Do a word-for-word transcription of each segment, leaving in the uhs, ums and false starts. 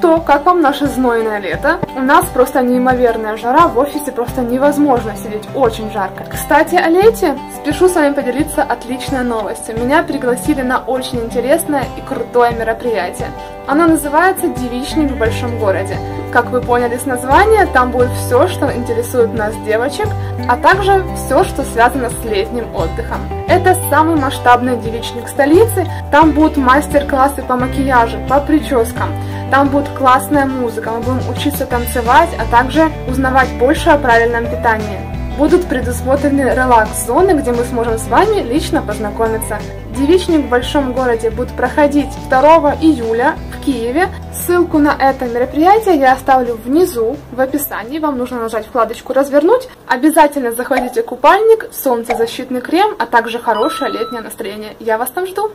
что, как вам наше знойное лето? У нас просто неимоверная жара, в офисе просто невозможно сидеть, очень жарко. Кстати, о лете спешу с вами поделиться отличной новостью. Меня пригласили на очень интересное и крутое мероприятие. Оно называется «Девичник в большом городе». Как вы поняли с названия, там будет все, что интересует нас, девочек, а также все, что связано с летним отдыхом. Это самый масштабный девичник столицы, там будут мастер-классы по макияжу, по прическам, там будет классная музыка, мы будем учиться танцевать, а также узнавать больше о правильном питании. Будут предусмотрены релакс-зоны, где мы сможем с вами лично познакомиться. Девичник в большом городе будет проходить второго июля в Киеве. Ссылку на это мероприятие я оставлю внизу в описании. Вам нужно нажать вкладочку «Развернуть». Обязательно захватите купальник, солнцезащитный крем, а также хорошее летнее настроение. Я вас там жду.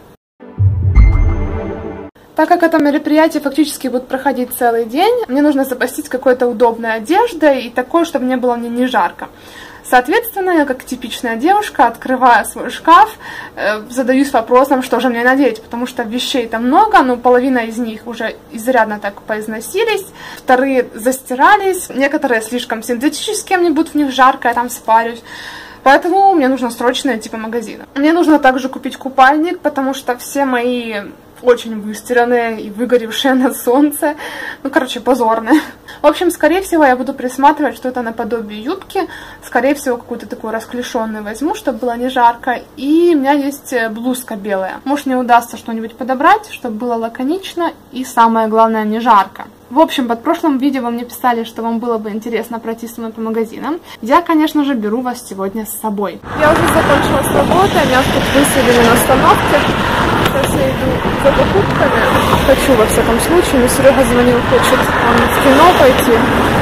Так как это мероприятие фактически будет проходить целый день, мне нужно запастись какой-то удобной одеждой и такой, чтобы мне было мне не жарко. Соответственно, я как типичная девушка открываю свой шкаф, э, задаюсь вопросом, что же мне надеть, потому что вещей там много, но половина из них уже изрядно так поизносились, вторые застирались, некоторые слишком синтетические, мне будет в них жарко, я там спарюсь. Поэтому мне нужно срочно идти по магазину. Мне нужно также купить купальник, потому что все мои очень выстиранные и выгоревшие на солнце. Ну, короче, позорные. В общем, скорее всего, я буду присматривать что-то наподобие юбки. Скорее всего, какую-то такую расклешенную возьму, чтобы было не жарко. И у меня есть блузка белая. Может, мне удастся что-нибудь подобрать, чтобы было лаконично и, самое главное, не жарко. В общем, под прошлым видео вы мне писали, что вам было бы интересно пройти со мной по магазинам. Я, конечно же, беру вас сегодня с собой. Я уже закончила с работой, меня тут высадили на остановке. Сейчас я иду за покупками. Хочу, во всяком случае, но Серега звонил, хочет он в кино пойти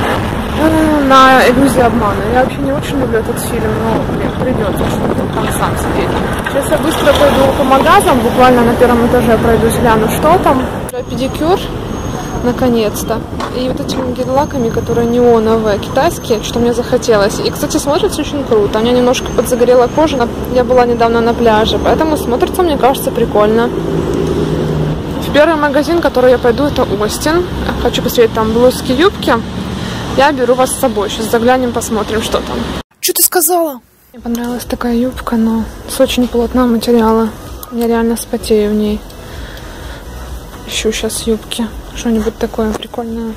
на «Иллюзию обмана». Я вообще не очень люблю этот фильм, но, блин, придется, чтобы там сам сидеть. Сейчас я быстро пойду по магазам, буквально на первом этаже пройдусь, гляну, что там. Педикюр. Наконец-то. И вот этими гель-лаками, которые неоновые, китайские, что мне захотелось. И, кстати, смотрится очень круто. У меня немножко подзагорела кожа. Я была недавно на пляже, поэтому смотрится, мне кажется, прикольно. В первый магазин, в который я пойду, это Остин. Хочу посмотреть там блузки, юбки. Я беру вас с собой. Сейчас заглянем, посмотрим, что там. Что ты сказала? Мне понравилась такая юбка, но с очень плотного материала. Я реально спотею в ней. Ищу сейчас юбки. Что-нибудь такое прикольное.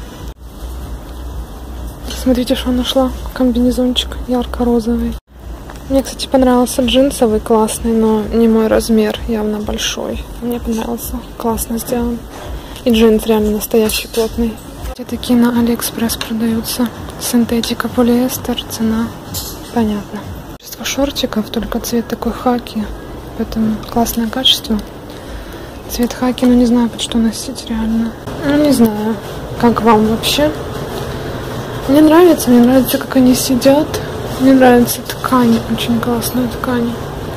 Смотрите, что нашла. Комбинезончик ярко-розовый. Мне, кстати, понравился джинсовый, классный, но не мой размер, явно большой. Мне понравился. Классно сделан. И джинс реально настоящий, плотный. Эти такие на Алиэкспресс продаются. Синтетика, полиэстер, цена. Понятно. Качество шортиков, только цвет такой хаки. Поэтому классное качество. Цвет хаки, но не знаю, под что носить реально. Ну, не знаю, как вам вообще. Мне нравится, мне нравится, как они сидят. Мне нравится ткань, очень классная ткань.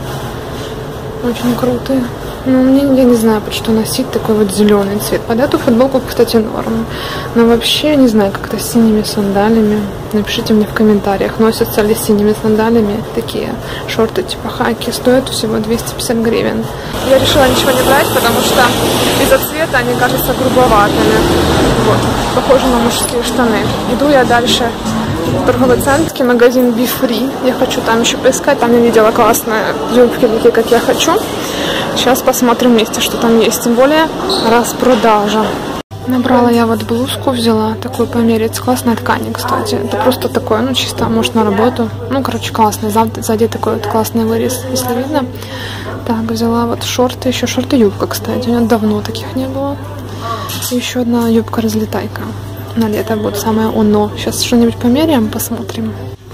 Очень крутые. Ну, мне, я не знаю, под что носить такой вот зеленый цвет. Под эту футболку, кстати, норм. Но вообще, не знаю, как-то с синими сандалями. Напишите мне в комментариях, носятся ли с синими сандалями такие шорты типа хаки. Стоят всего двести пятьдесят гривен. Я решила ничего не брать, потому что из-за цвета они кажутся грубоватыми. Вот, похожи на мужские штаны. Иду я дальше в торговый центр, магазин Be Free. Я хочу там еще поискать. Там я видела классные юбки, такие, как я хочу. Сейчас посмотрим вместе, что там есть. Тем более распродажа. Набрала я вот блузку, взяла такую померить. Классная ткань, кстати. Это просто такое, ну, чисто, может, на работу. Ну, короче, классный. Сзади, сзади такой вот классный вырез, если видно. Так, взяла вот шорты. Еще шорты-юбка, кстати. У меня давно таких не было. И еще одна юбка-разлетайка. На лето будет самое оно. Сейчас что-нибудь померяем, посмотрим.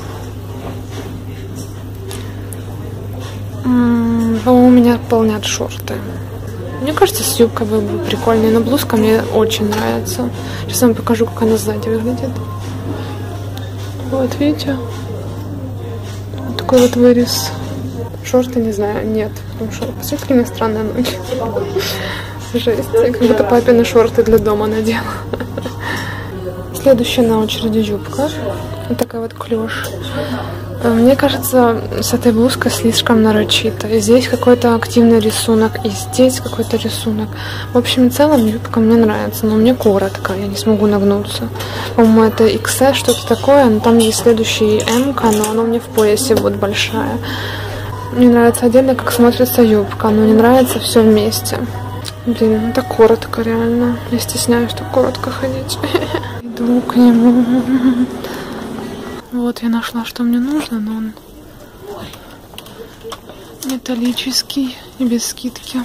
По-моему, меня полнят шорты. Мне кажется, с юбкой было бы прикольнее, но блузка мне очень нравится. Сейчас я вам покажу, как она сзади выглядит. Вот, видите? Вот такой вот вырез. Шорты, не знаю, нет. Потому что, посмотрите, какие у меня странные ноги. Жесть. Я как будто папины шорты для дома надела. Следующая на очереди юбка. Вот такая вот клеш. Мне кажется, с этой блузкой слишком нарочито. И здесь какой-то активный рисунок, и здесь какой-то рисунок. В общем и целом, юбка мне нравится, но мне коротко, я не смогу нагнуться. По-моему, это икс эс, что-то такое, но там есть следующий эм-ка, но она мне в поясе будет большая. Мне нравится отдельно, как смотрится юбка, но не нравится все вместе. Блин, это коротко реально. Я стесняюсь так коротко ходить. Иду к нему. Вот я нашла, что мне нужно, но он металлический и без скидки.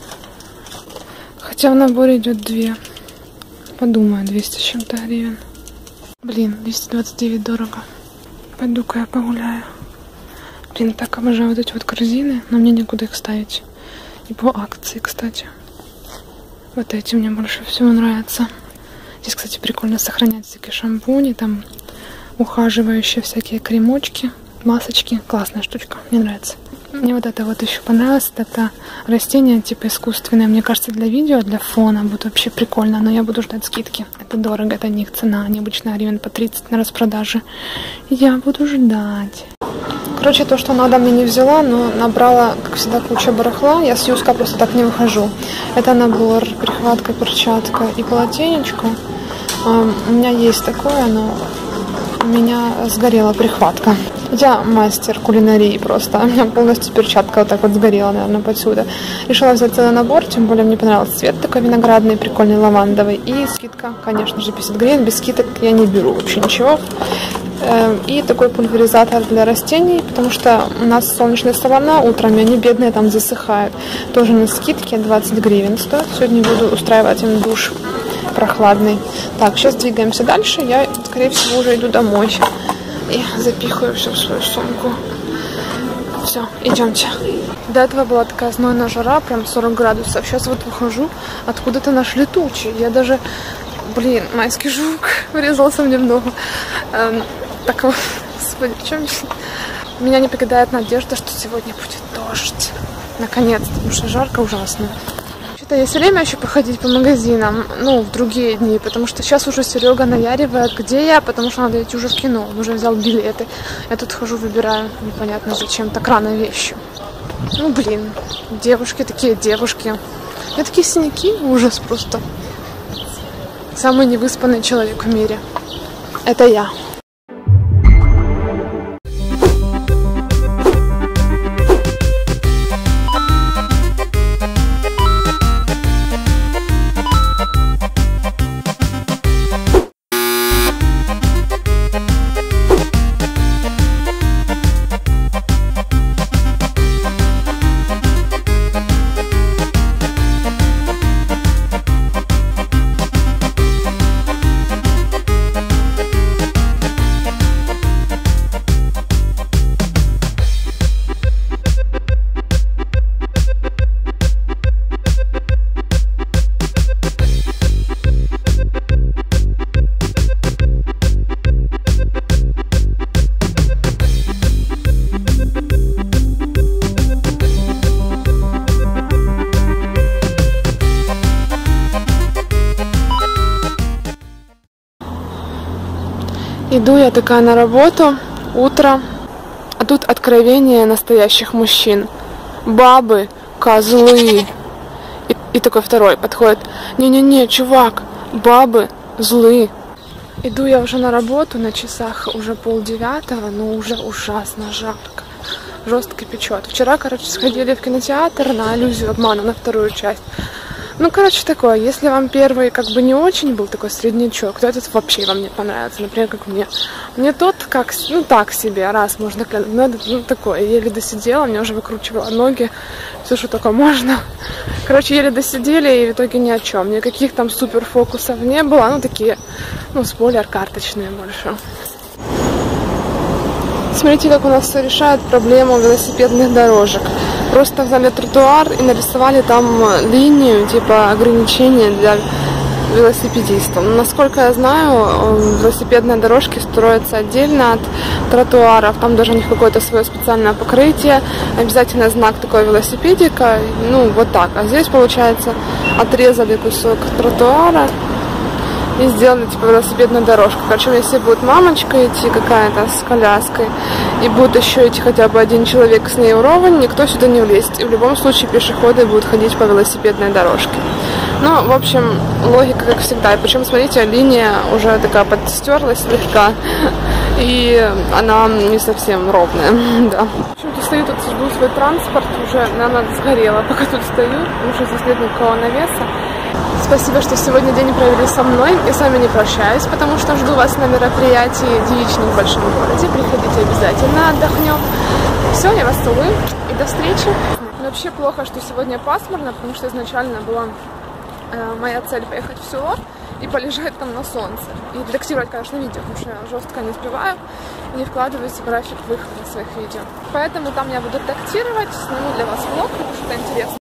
Хотя в наборе идет две. Подумаю, двести с чем-то гривен. Блин, двести двадцать девять дорого. Пойду-ка я погуляю. Блин, так обожаю вот эти вот корзины, но мне некуда их ставить. И по акции, кстати. Вот эти мне больше всего нравятся. Здесь, кстати, прикольно сохранять всякие шампуни, там ухаживающие всякие кремочки, масочки. Классная штучка, мне нравится. Мне вот это вот еще понравилось. Это растение типа искусственное. Мне кажется, для видео, для фона будет вообще прикольно. Но я буду ждать скидки. Это дорого, это не их цена. Они обычно гривен по тридцать на распродаже. Я буду ждать. Короче, то, что надо, мне не взяла, но набрала, как всегда, куча барахла. Я с Юска просто так не выхожу. Это набор, прихватка, перчатка и полотенечко. У меня есть такое, но у меня сгорела прихватка. Я мастер кулинарии просто. У меня полностью перчатка вот так вот сгорела, наверное, подсюда. Решила взять целый набор, тем более мне понравился цвет такой виноградный, прикольный, лавандовый. И скидка, конечно же, пятьдесят гривен. Без скидок я не беру вообще ничего. И такой пульверизатор для растений, потому что у нас солнечная сторона утром, и они бедные там засыхают. Тоже на скидке двадцать гривен стоит. Сегодня буду устраивать им душ прохладный. Так, сейчас двигаемся дальше. Я, скорее всего, уже иду домой. И запихаю все в свою сумку. Все, идемте. До этого была такая знойная жара, прям сорок градусов. Сейчас вот выхожу, откуда-то нашли тучи. Я даже, блин, майский жук врезался мне в ногу. Эм, так вот, господи, в чем меня не покидает надежда, что сегодня будет дождь. Наконец-то, потому что жарко ужасно. Что-то есть время еще походить по магазинам, ну, в другие дни, потому что сейчас уже Серега наяривает, где я, потому что надо идти уже в кино. Он уже взял билеты. Я тут хожу, выбираю, непонятно зачем, так рано вещи. Ну, блин, девушки такие девушки. У меня такие синяки, ужас просто. Самый невыспанный человек в мире. Это я. Иду я такая на работу, утро, а тут откровение настоящих мужчин. Бабы, козлы. И, и такой второй подходит. Не-не-не, чувак, бабы злы. Иду я уже на работу, на часах уже полдевятого, но уже ужасно жарко. Жестко печет. Вчера, короче, сходили в кинотеатр на «Иллюзию обмана», на вторую часть. Ну, короче, такое, если вам первый как бы не очень был такой среднячок, то этот вообще вам не понравится, например, как мне. Мне тот, как, ну, так себе, раз можно глянуть, но этот, ну, такой, еле досидела, мне уже выкручивала ноги, все, что только можно. Короче, еле досидели, и в итоге ни о чем, никаких там супер фокусов не было, ну, такие, ну, спойлер, карточные больше. Смотрите, как у нас все решает проблему велосипедных дорожек. Просто взяли тротуар и нарисовали там линию, типа ограничения для велосипедистов. Но, насколько я знаю, велосипедные дорожки строятся отдельно от тротуаров. Там даже у них какое-то свое специальное покрытие. Обязательно знак такой велосипедика. Ну, вот так. А здесь, получается, отрезали кусок тротуара и сделали типа велосипедную дорожку. Причем если будет мамочка идти какая-то с коляской, и будет еще идти хотя бы один человек с ней уровень, никто сюда не влезет. И в любом случае пешеходы будут ходить по велосипедной дорожке. Ну, в общем, логика как всегда. И причем, смотрите, линия уже такая подстерлась слегка, и она не совсем ровная, да. В общем-то, стою тут, жду свой транспорт, уже, наверное, сгорела, пока тут стою, уже здесь нет никакого навеса. Спасибо, что сегодня день провели со мной. Я с вами не прощаюсь, потому что жду вас на мероприятии «Девичник в большом городе». Приходите обязательно, отдохнем. Все, я вас целую и до встречи. Вообще плохо, что сегодня пасмурно, потому что изначально была э, моя цель поехать в село и полежать там на солнце. И редактировать, конечно, видео, потому что я жестко не успеваю и не вкладываюсь в график выхода своих видео. Поэтому там я буду редактировать, сниму для вас влог, потому что это интересно.